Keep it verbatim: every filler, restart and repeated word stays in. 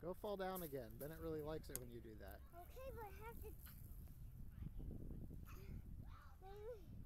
Go fall down again. Bennett really likes it when you do that. Okay, but I have to... Maybe...